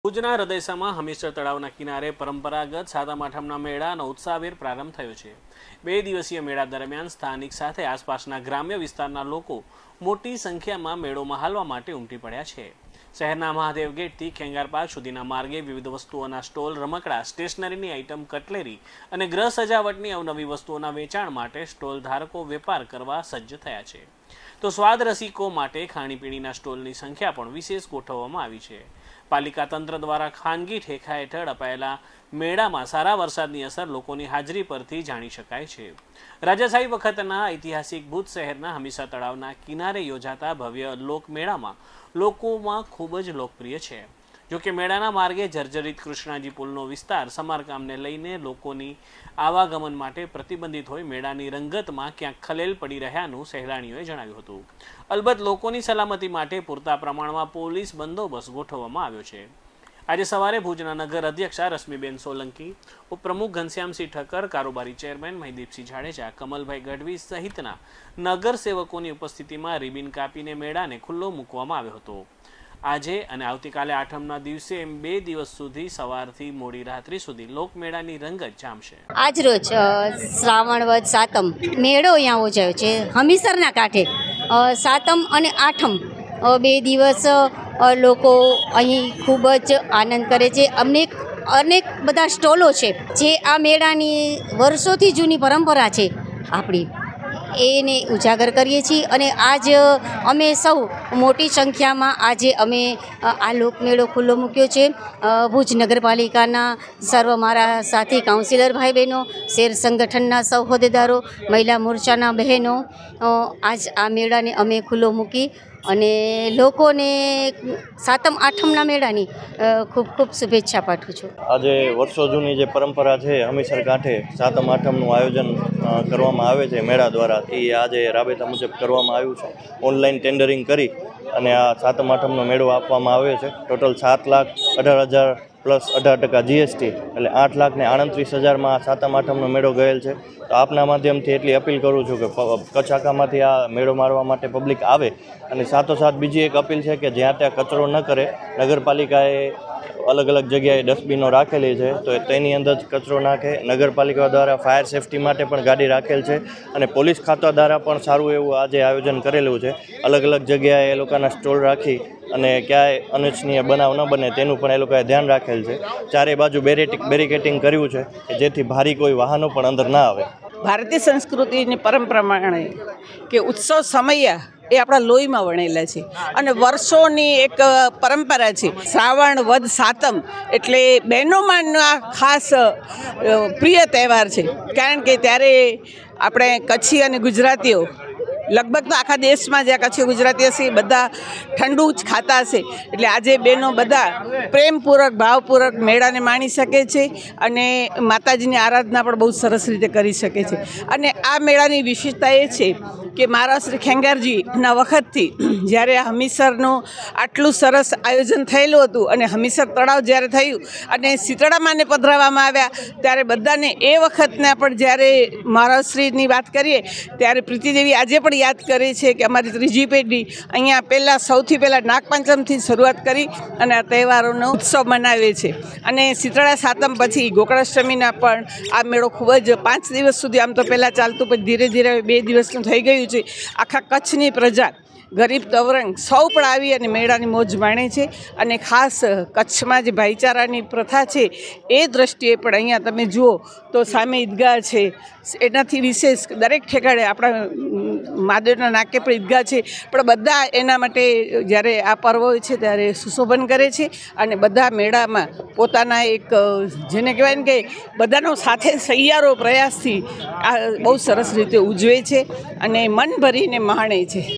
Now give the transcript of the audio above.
ભુજના હૃદયસામાં હમીરસર તળાવના કિનારે પરંપરાગત સાતમ આઠમના મેળાનો ઉત્સાહભેર પ્રારંભ થયો છે। 2 દિવસીય મેળા દરમિયાન સ્થાનિક સાથે આસપાસના ગ્રામ્ય વિસ્તારના લોકો મોટી સંખ્યામાં મેળો મહાલવા માટે ઉમટી પડ્યા છે। શહેરના મહાદેવ ગેટથી ખેંગાર પાર્ક સુધીના માર્ગે વિવિધ વસ્તુઓના સ્ટોલ, રમકડા, સ્ટેશનરીની આઇટમ, કટલેરી અને ગૃહ સજાવટની અવનવી વસ્તુઓના વેચાણ માટે સ્ટોલ ધારકો વેપાર કરવા સજ્જ થયા છે। તો સ્વાદ રસિકો માટે ખાણીપીણીના સ્ટોલની સંખ્યા પણ વિશેષ ગોઠવવામાં આવી છે। પાલિકા તંત્ર દ્વારા ખાનગી ઠેકા હેઠળ અપાયેલા મેળામાં સારા વરસાદની અસર લોકોની હાજરી પરથી જાણી શકાય છે। રાજાશાહી વખતના ઐતિહાસિક ભુજ શહેરના હમીરસર તળાવના કિનારે યોજાતા ભવ્ય લોકમેળામાં લોકોમાં ખૂબ જ લોકપ્રિય છે। જોકે મેળાના માર્ગે જર્જરિત કૃષ્ણાજી પુલનો વિસ્તાર સમારકામને લઈને લોકોની આવાગમન માટે પ્રતિબંધિત હોય મેળાની રંગતમાં ક્યાંક ખલેલ પડી રહ્યાનું સહેલાણીઓએ જણાવ્યું હતું। અલબત્ત લોકોની સલામતી માટે પૂરતા પ્રમાણમાં પોલીસ બંદોબસ્ત ગોઠવવામાં આવ્યો છે। આજે સવારે ભુજના નગર અધ્યક્ષા રશ્મિબેન સોલંકી, ઉપપ્રમુખ ઘનશ્યામસિંહ ઠક્કર, કારોબારી ચેરમેન મહિદીપસિંહ જાડેજા, કમલભાઈ ગઢવી સહિતના નગરસેવકોની ઉપસ્થિતિમાં રિબિન કાપીને મેળાને ખુલ્લો મૂકવામાં આવ્યો હતો। આજે અને આવતીકાલે આઠમના દિવસે એમ 2 દિવસ સુધી સવારથી મોડી રાત્રિ સુધી લોકમેળાની રંગત જામશે। આજ રોજ શ્રાવણ વદ સાતમ મેળો અહીંયા યોજાયો છે હમીરસરના કાંઠે। સાતમ અને આઠમ 2 દિવસ લોકો અહીં ખૂબ જ આનંદ કરે છે। અનેક બધા સ્ટોલો છે જે આ મેળાની વર્ષોથી જૂની પરંપરા છે આપણી, એને ઉજાગર કરીએ છીએ। અને આજ અમે સૌ મોટી સંખ્યામાં આજે અમે આ લોકમેળો ખુલ્લો મૂક્યો છે। ભુજ નગરપાલિકાના સર્વ મારા સાથી કાઉન્સિલર ભાઈ બહેનો, શેર સંગઠનના સૌ હોદ્દેદારો, મહિલા મોરચાના બહેનો, આજ આ મેળાને અમે ખુલ્લો મૂકી અને લોકોને સાતમ આઠમના મેળાની ખૂબ ખૂબ શુભેચ્છા પાઠવું છું। આજે વર્ષો જૂની જે પરંપરા છે હમીરસર કાંઠે સાતમ આઠમનું આયોજન કરવામાં આવે છે મેળા દ્વારા, એ આજે રાબેતા મુજબ કરવામાં આવ્યું છે। ઓનલાઈન ટેન્ડરિંગ કરી અને આ સાતમ આઠમનો મેળો આપવામાં આવ્યો છે। ટોટલ 7,18,000 પ્લસ 18% GST એટલે 8,38,000માં સાતમ આઠમનો મેળો ગયેલ છે। તો આપના માધ્યમથી એટલી અપીલ કરું છું કે કચ્છ આખામાંથી આ મેળો મારવા માટે પબ્લિક આવે। અને સાથોસાથ બીજી એક અપીલ છે કે જ્યાં ત્યાં કચરો ન કરે। નગરપાલિકાએ અલગ અલગ જગ્યાએ ડસ્ટબિનો રાખેલી છે તો તેની અંદર જ કચરો નાખે। નગરપાલિકા દ્વારા ફાયર સેફટી માટે પણ ગાડી રાખેલ છે અને પોલીસ ખાતા દ્વારા પણ સારું એવું આજે આયોજન કરેલું છે। અલગ અલગ જગ્યાએ એ લોકોના સ્ટોલ રાખી અને ક્યાંય અનિચ્છનીય બનાવ ન બને તેનું પણ એ લોકોએ ધ્યાન રાખેલ છે। ચારે બાજુ બેરિકેટિંગ કર્યું છે કે જેથી ભારી કોઈ વાહનો પણ અંદર ના આવે। ભારતીય સંસ્કૃતિની પરંપરા પ્રમાણે કે ઉત્સવ સમય એ આપણા લોહીમાં વણેલા છે અને વર્ષોની એક પરંપરા છે। શ્રાવણ વદ સાતમ એટલે બહેનોમાંના ખાસ પ્રિય તહેવાર છે, કારણ કે ત્યારે આપણે કચ્છી અને ગુજરાતીઓ લગભગ તો આખા દેશમાં જ્યાં કચ્છી ગુજરાતી હશે બધા ઠંડુ જ ખાતા હશે, એટલે આજે બહેનો બધા પ્રેમપૂર્વક ભાવપૂર્વક મેળાને માણી શકે છે અને માતાજીની આરાધના પણ બહુ સરસ રીતે કરી શકે છે। અને આ મેળાની વિશેષતા એ છે કે મારા શ્રી ખેંગારજીના વખતથી જ્યારે હમીરસરનું આટલું સરસ આયોજન થયેલું હતું અને હમીરસર તળાવ જ્યારે થયું અને શીતળામાને પધરાવવામાં આવ્યા ત્યારે બધાને એ વખતના પણ જ્યારે મહારાજશ્રીની વાત કરીએ ત્યારે પ્રીતિદેવી આજે પણ યાદ કરે છે કે અમારી ત્રીજી પેઢી અહીંયા સૌથી પહેલાં નાગપંચમથી શરૂઆત કરી અને આ તહેવારોનો ઉત્સવ મનાવે છે। અને શીતળા સાતમ પછી ગોકળાષ્ટમીના પણ આ મેળો ખૂબ જ 5 દિવસ સુધી આમ તો પહેલાં ચાલતું પણ ધીરે ધીરે 2 દિવસનું થઈ ગયું છે। આખા કચ્છની પ્રજા ગરીબ તવરંગ સૌ પણ આવી અને મેળાની મોજ માણે છે અને ખાસ કચ્છમાં જે ભાઈચારાની પ્રથા છે એ દ્રષ્ટિએ પણ અહીંયા તમે જુઓ તો સામે ઈદગાહ છે, એનાથી વિશેષ દરેક ઠેકાણે આપણા મહાદેવના નાકે પણ ઈદગાહ છે, પણ બધા એના માટે જ્યારે આ પર્વ હોય છે ત્યારે સુશોભન કરે છે અને બધા મેળામાં પોતાના એક જેને કહેવાય ને કે બધાનો સાથે સહિયારો પ્રયાસથી આ બહુ સરસ રીતે ઉજવે છે અને મન ભરીને માણે છે।